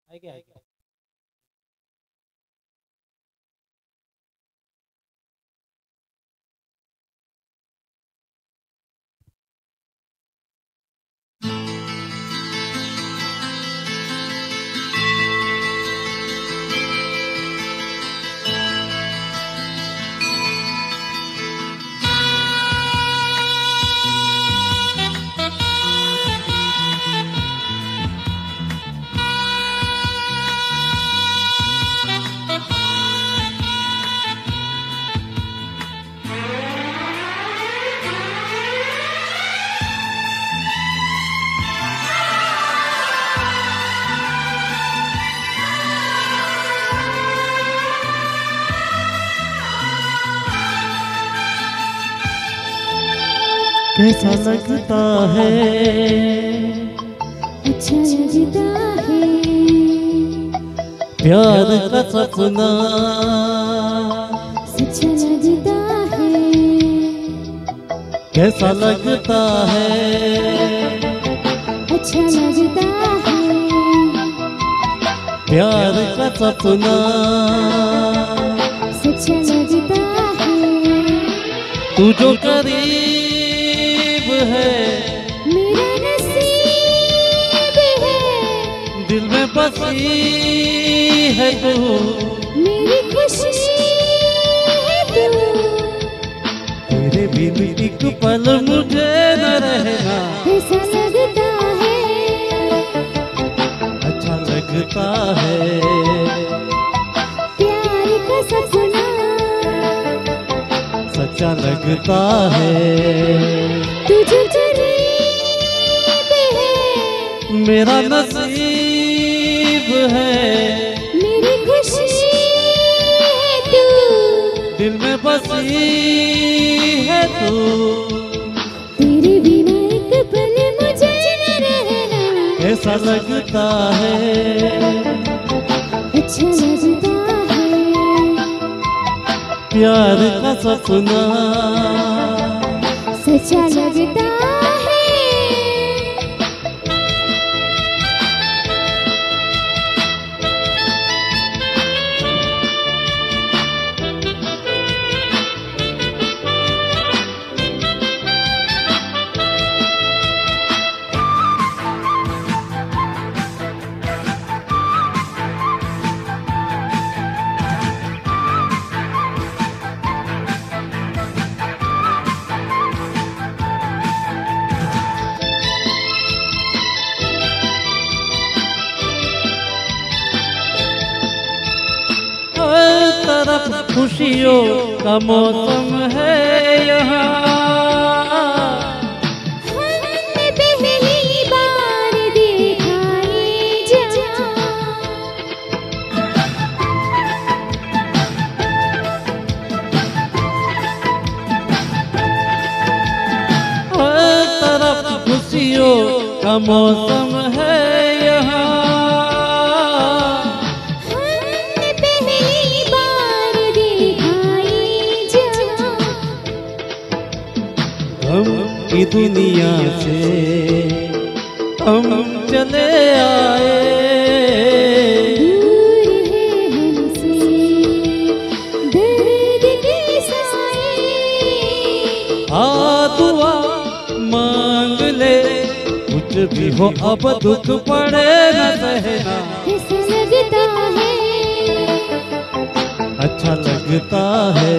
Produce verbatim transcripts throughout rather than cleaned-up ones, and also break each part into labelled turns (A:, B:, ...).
A: आगे आगे
B: कैसा लगता है,
C: अच्छा लगता है,
B: प्यार का सपना
C: सच्चा लगता है,
B: कैसा लगता है,
C: अच्छा लगता है,
B: प्यार का सपना
C: सच्चा लगता है।
B: तू जो करीब है
C: मेरा नसीब है,
B: दिल में बसी है तू,
C: मेरी खुशी है तू,
B: तेरे बिन एक पल मुझे न रहना
C: ऐसा लगता है,
B: अच्छा लगता है,
C: प्यार का सपना
B: सच्चा लगता है।
C: तुझे करीब है,
B: मेरा नसीब है,
C: मेरी खुशी है तू,
B: दिल में बसी है तू,
C: तेरे बिना एक पल मुझे न रहना
B: कैसा लगता है,
C: अच्छा लगता है,
B: प्यार का सपना
C: सच्चा लगता है।
B: तरफ खुशियों का मौसम है यहाँ,
C: हमने पहली बार देखा ये जहां,
B: हर तरफ खुशियों का मौसम है यहाँ, की दुनिया से हम चले आए,
C: दूर है हमसे दर्द के साए,
B: आ दुआ मांग ले, कुछ भी हो अब दुख पड़े न सहना,
C: कैसा लगता है,
B: अच्छा लगता है,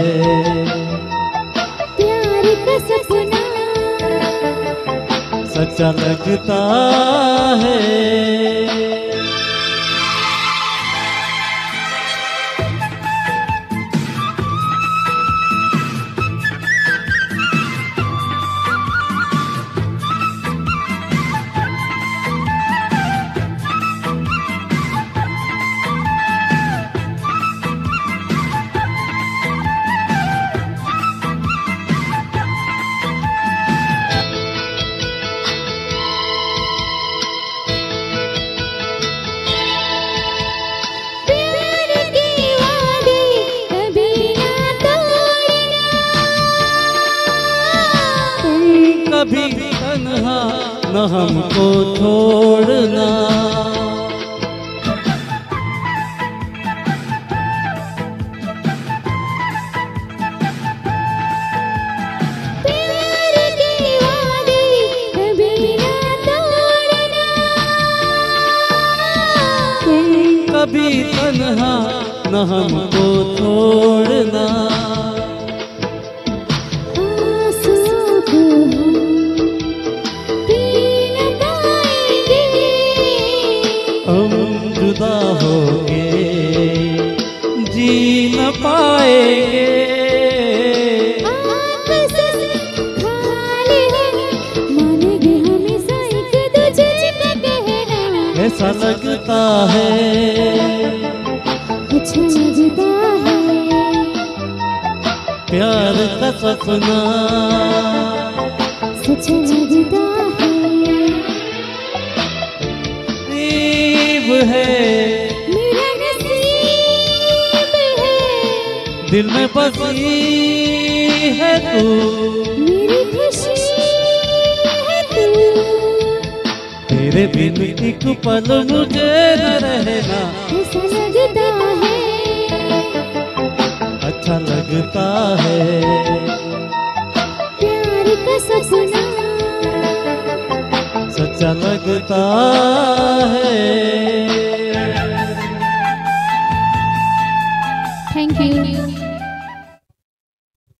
C: प्यार का सपना
B: सच्चा लगता है। कभी तन्हा न हमको छोड़ना, कभी तन्हा न हमको छोड़ना।
C: आंसुओं को हम पी न पाएंगे,
B: हम जुदा होके जी न पाएंगे।
C: कसम खाली है, मानेंगे हमेशा एक दूसरे का कहना।
B: ऐसा लगता है,
C: अच्छा लगता है,
B: प्यार का सपना
C: सच लगता है।
B: नसीब है,
C: मेरा नसीब है,
B: दिल में बसी है तू।
C: मेरी खुशी है तू।
B: तेरे बिन एक पल मुझे न रहना
C: ऐसा लगता है,
B: अच्छा लगता है।
C: प्यार का सपना
B: सच्चा लगता है।
C: Thank you.